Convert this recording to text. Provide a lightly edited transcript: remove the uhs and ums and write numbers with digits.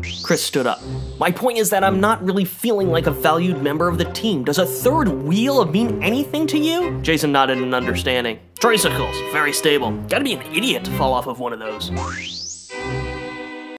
Chris stood up. My point is that I'm not really feeling like a valued member of the team. Does a third wheel mean anything to you? Jason nodded in understanding. Tricycles, very stable. Gotta be an idiot to fall off of one of those.